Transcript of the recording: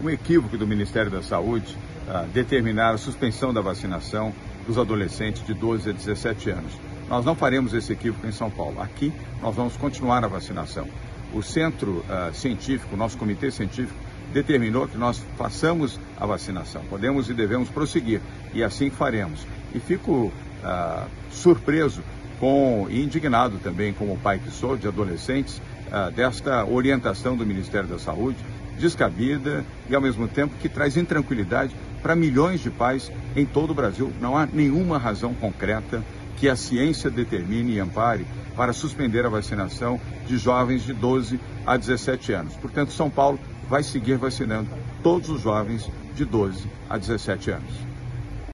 um equívoco do Ministério da Saúde determinar a suspensão da vacinação dos adolescentes de 12 a 17 anos. Nós não faremos esse equívoco em São Paulo. Aqui nós vamos continuar a vacinação. O centro científico, o nosso comitê científico, determinou que nós façamos a vacinação. Podemos e devemos prosseguir, e assim faremos. E fico surpreso e indignado também, como pai que sou, de adolescentes, desta orientação do Ministério da Saúde, descabida e, ao mesmo tempo, que traz intranquilidade para milhões de pais em todo o Brasil. Não há nenhuma razão concreta que a ciência determine e ampare para suspender a vacinação de jovens de 12 a 17 anos. Portanto, São Paulo vai seguir vacinando todos os jovens de 12 a 17 anos.